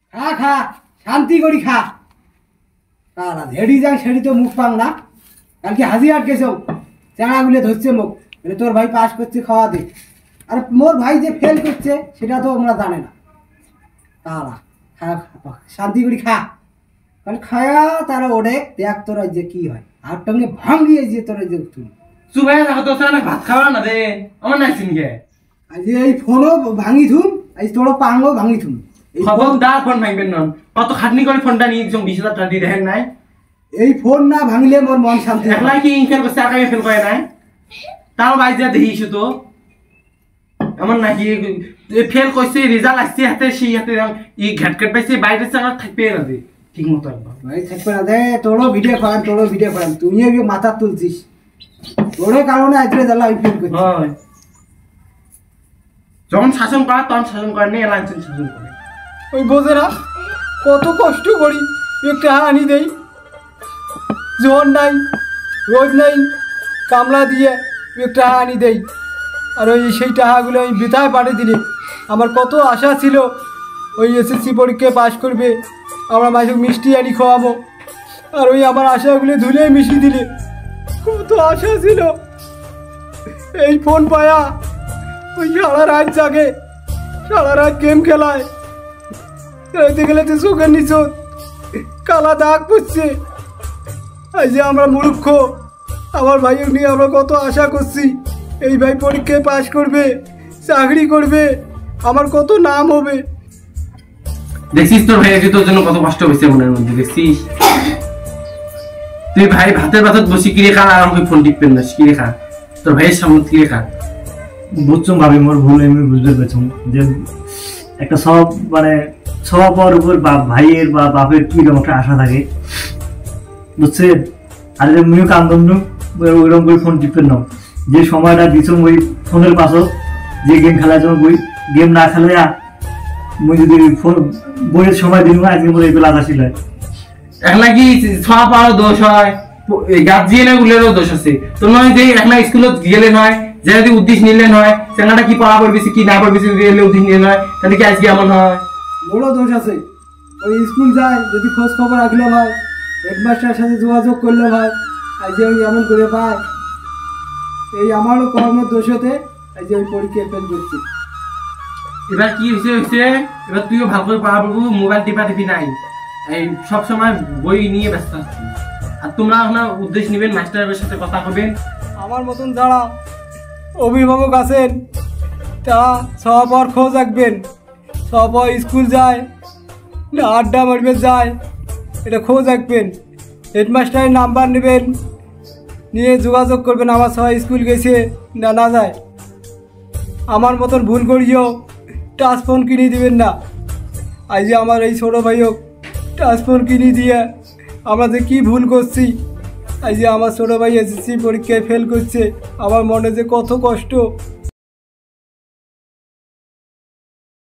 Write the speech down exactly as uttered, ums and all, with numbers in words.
খা খা শান্তি করি খা। হেডি যাই সেটি তো মুখ পাং না, কালকে হাজির গেছ চেঁড়াগুলো ধরছে মুখ, তোর ভাই পাস করছে খাওয়া দে। আর মোর ভাই যে ফেল করছে সেটা তো আমরা জানে না। তারা খা শান্তি করি খা, কারণ খায়া তারা ওড়ে দেখ তোরা যে কি হয়। আর টঙ্গে ভাঙিয়ে যে তোরা যে তুই সুবাই রাখো তো ভাত খাওয়া না দে আমার নাইছিন গে। আজ এই ফোনও ভাঙি থুম, আজ তোর পাঙ্গও ভাঙি থুম। খবরদার ফোন ভাঙবেন না, কত খাটনি করে ফোনটা নিয়ে একজন বিশ হাজার টাকা দিয়ে দেখেন নাই। এই ফোন না ভাঙলে মোর মন শান্তি। একলা কি ফেল করছে আগামী ফেল করে নাই, তাও বাইর যা দেখিস তো এমন নাকি ফেল করছে রেজাল্ট আসছে হাতে সেই হাতে ই ঘাট ঘাট পাইছে বাইরে চালা থাকবে না দে ঠিক মতো একবার ভাই থাকবে না দে। তোরও ভিডিও করান তোরও ভিডিও করান, তুমিও কি মাথা তুলছিস তোরে কারণে আজকে জ্বালা আমি ফেল করছি। হয় যখন শাসন করা তখন শাসন করে নেই, এলাইন শাসন করে। ওই বোঝে না কত কষ্ট করি, একটা আনি দেই জোর নাই রোজ নাই কামলা দিয়ে একটা আনি দেই। আর ওই সেই টাকাগুলো আমি বৃথায় পাঠিয়ে দিলে আমার কত আশা ছিল ওই এসএসসি পরীক্ষায় পাশ করবে, আমরা মাঝে মিষ্টি আনি খাওয়াবো। আর ওই আমার আশাগুলো ধুলে মিশিয়ে দিলে কত আশা ছিল। এই ফোন পায়া ওই সারা রাত জাগে, সারা রাত গেম খেলায়, খেলাতে খেলাতে চোখের নিচ কালা দাগ পড়ছে। এই যে আমরা মূর্খ, আমার ভাইয়ের নিয়ে আমরা কত আশা করছি এই ভাই পরীক্ষায় পাশ করবে, চাকরি করবে, আমার কত নাম হবে। দেখছিস তোর ভাই তোর জন্য কত কষ্ট হয়েছে মনের মধ্যে, দেখছিস তুই ভাই ভাতের ভাতত বসি কিনে খা আর আমাকে ফোন টিপবেন না, কিনে খা তোর ভাইয়ের সামনে কিনে খা। বুঝছো ভাবি মোর ভুল আমি বুঝতে পারছি যে একটা সব মানে সবার উপর ভাইয়ের বা বাপের কি রকম একটা আশা থাকে বুঝছে। আর যে মুইও কাম করল ওইরকম করে ফোন টিপেন না, যে সময়টা দিছ ওই ফোনের পাশে যে গেম খেলার জন্য বই গেম না খেলে মুই যদি ফোন বইয়ের সময় দিন আজকে মোর এই বেলা আসিল। একলা কি ছোঁয়া পাওয়ার দোষ হয়, গার্জিয়ানের গুলোরও দোষ আছে। তো নয় যে একলা স্কুলত গেলে নয়, যে যদি উদ্দেশ্য নিলে নয় সেনাটা কি পড়া পড়বি কি না পড়বি গেলে উদ্দেশ্য নিলে নয়, তাহলে কি আজকে এমন হয়? বড় দোষ আছে। ওই স্কুল যায় যদি খোঁজ খবর রাখলে হয়, হেডমাস্টারের সাথে যোগাযোগ করলে হয়, আজ যে ওই এমন করে পায়। এই আমারও কর্মের দোষ হতে আজ যে ওই পরীক্ষায় ফেল করছি। এবার কি হয়েছে হয়েছে, এবার তুইও ভালো করে পড়া পড়বো, মোবাইল টিপা টিপি নাই, এই সবসময় বই নিয়ে ব্যস্ত থাকছি। আর তোমরা আপনার উদ্দেশ্য নেবেন, মাস্টারের সাথে কথা কবেন। আমার মতন যারা অভিভাবক আছেন তারা সবার খোঁজ রাখবেন, সবাই স্কুল যায় না আড্ডা মারবে যায় এটা খোঁজ রাখবেন। হেডমাস্টারের নাম্বার নেবেন, নিয়ে যোগাযোগ করবেন আমার সবাই স্কুল গেছে না না যায়। আমার মতন ভুল করিও টাচ ফোন কিনে দিবেন না। আজ যে আমার এই ছোটো ভাইও টাচ ফোন কিনে দিয়ে আমরা যে কী ভুল করছি, আজ যে আমার ছোটো ভাই এসএসসি পরীক্ষায় ফেল করছে, আমার মনে যে কত কষ্ট।